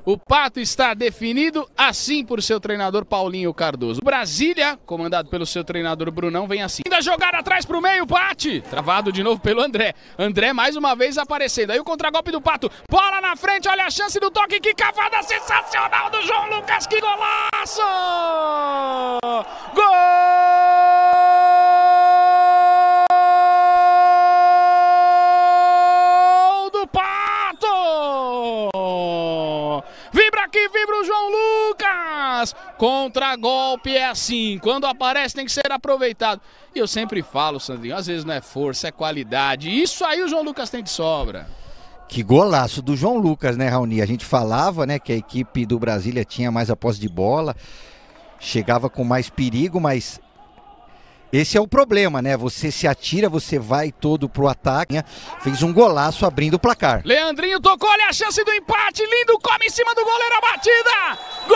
O Pato está definido assim por seu treinador Paulinho Cardoso. Brasília, comandado pelo seu treinador Brunão, vem assim. Ainda jogada atrás pro meio, bate. Travado de novo pelo André. André mais uma vez aparecendo. Aí o contragolpe do Pato. Bola na frente, olha a chance do toque. Que cavada sensacional do João Lucas. Que golaço! Gol! Vibra o João Lucas! Contra-golpe é assim, quando aparece tem que ser aproveitado. E eu sempre falo, Sandrinho, às vezes não é força, é qualidade. Isso aí o João Lucas tem de sobra. Que golaço do João Lucas, né, Raoni? A gente falava, né, que a equipe do Brasília tinha mais a posse de bola, chegava com mais perigo, mas esse é o problema, né? Você se atira, você vai todo pro ataque, né? Fez um golaço abrindo o placar. Leandrinho tocou, olha a chance do empate, lindo, come em cima do goleiro, a batida!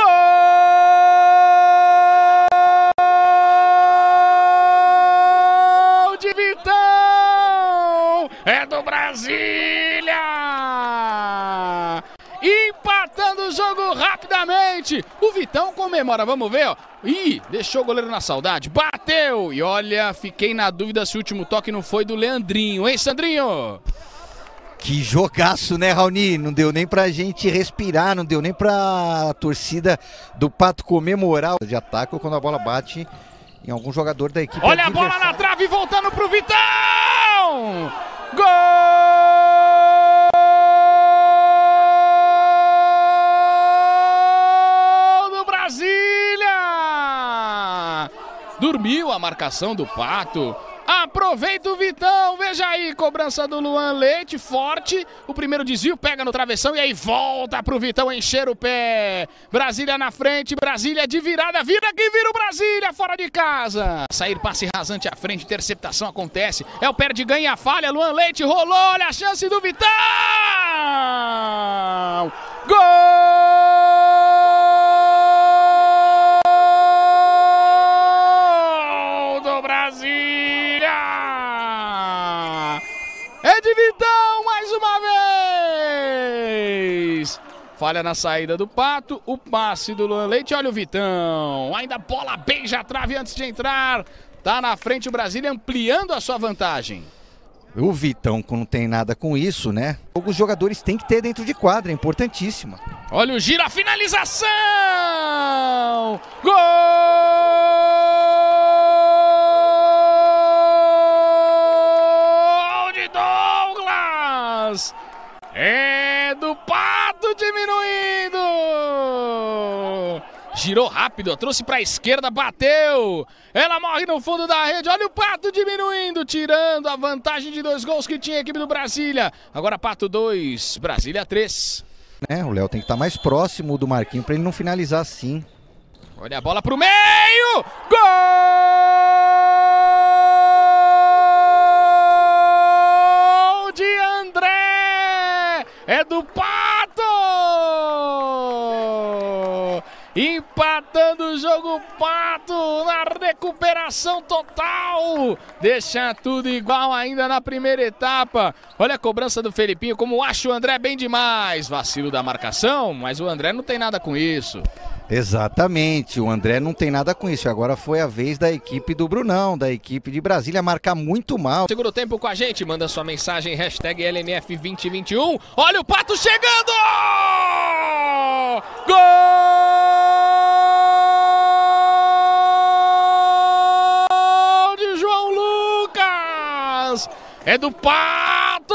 Gol de Vitão! É do Brasília! Empatando o jogo rapidamente. O Vitão comemora, vamos ver, ó. Ih, deixou o goleiro na saudade, bateu. E olha, fiquei na dúvida se o último toque não foi do Leandrinho, hein, Sandrinho? Que jogaço, né, Raoni? Não deu nem pra gente respirar, não deu nem pra torcida do Pato comemorar de ataque ou quando a bola bate em algum jogador da equipe. Olha a bola na trave, voltando pro Vitão! Gol! Dormiu a marcação do Pato. Aproveita o Vitão, veja aí, cobrança do Luan Leite, forte. O primeiro desvio pega no travessão e aí volta pro Vitão encher o pé. Brasília na frente, Brasília de virada, vira que vira o Brasília, fora de casa. Sair passe rasante à frente, interceptação acontece. É o perde ganha a falha, Luan Leite rolou, olha a chance do Vitão. Gol! É de Vitão, mais uma vez! Falha na saída do Pato, o passe do Luan Leite, olha o Vitão. Ainda bola beija a trave antes de entrar. Tá na frente o Brasília ampliando a sua vantagem. O Vitão não tem nada com isso, né? Os jogadores têm que ter dentro de quadra, é importantíssimo. Olha o giro, a finalização! Gol! É do Pato diminuindo. Girou rápido, trouxe para a esquerda, bateu. Ela morre no fundo da rede. Olha o Pato diminuindo, tirando a vantagem de 2 gols que tinha a equipe do Brasília. Agora Pato 2, Brasília 3. O Léo tem que estar mais próximo do Marquinho para ele não finalizar assim. Olha a bola pro meio. Gol! É do Pato! Empatando o jogo, Pato na recuperação total. Deixa tudo igual ainda na primeira etapa. Olha a cobrança do Felipinho, como acha o André bem demais. Vacilo da marcação, mas o André não tem nada com isso. Exatamente, o André não tem nada com isso. Agora foi a vez da equipe do Brunão, da equipe de Brasília, marcar muito mal. Segura o tempo com a gente, manda sua mensagem, hashtag LNF2021. Olha o Pato chegando! Gol de João Lucas! É do Pato!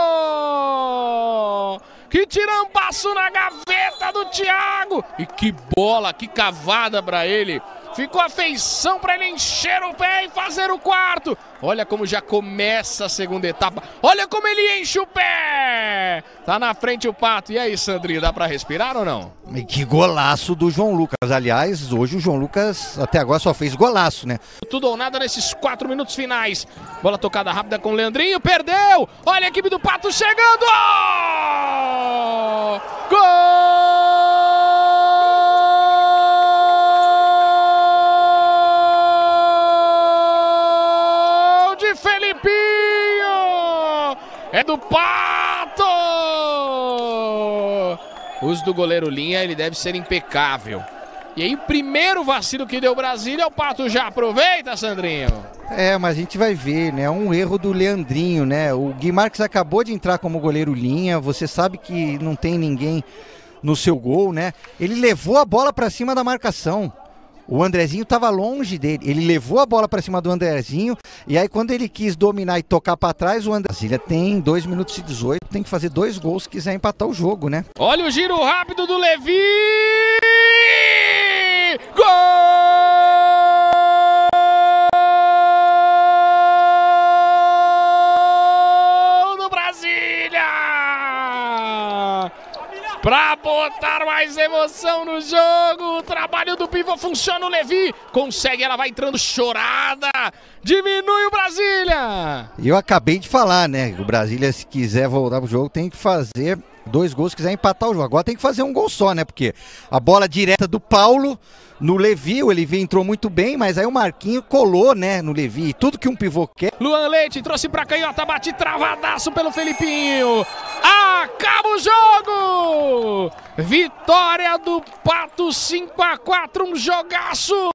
Que tirambaço na gaveta do Thiago. E que bola, que cavada pra ele. Ficou a feição pra ele encher o pé e fazer o quarto. Olha como já começa a segunda etapa. Olha como ele enche o pé. Tá na frente o Pato. E aí, Sandrinho, dá pra respirar ou não? E que golaço do João Lucas. Aliás, hoje o João Lucas até agora só fez golaço, né? Tudo ou nada nesses 4 minutos finais. Bola tocada rápida com o Leandrinho. Perdeu. Olha a equipe do Pato chegando. Gol de Felipinho! É do Pato! O uso do goleiro Linha, ele deve ser impecável. E aí, o primeiro vacilo que deu Brasília, o Pato já aproveita, Sandrinho. Mas a gente vai ver, né? Um erro do Leandrinho, né? O Gui Marques acabou de entrar como goleiro Linha, você sabe que não tem ninguém no seu gol, né? Ele levou a bola para cima da marcação. O Andrezinho estava longe dele, ele levou a bola para cima do Andrezinho, e aí quando ele quis dominar e tocar para trás, o Brasília tem 2 minutos e 18, tem que fazer 2 gols se quiser empatar o jogo, né? Olha o giro rápido do Levi! Gol do Brasília! Pra botar mais emoção no jogo, o trabalho do pivô funciona, o Levi consegue, ela vai entrando chorada, diminui o Brasília! E eu acabei de falar, né, o Brasília, se quiser voltar pro jogo, tem que fazer 2 gols se quiser empatar o jogo. Agora tem que fazer um gol só, né, porque a bola direta do Paulo no Levi, o Levi entrou muito bem, mas aí o Marquinho colou, né, no Levi, tudo que um pivô quer. Luan Leite trouxe pra canhota, bate travadaço pelo Felipinho, acaba o jogo! Vitória do Pato 5-4, um jogaço!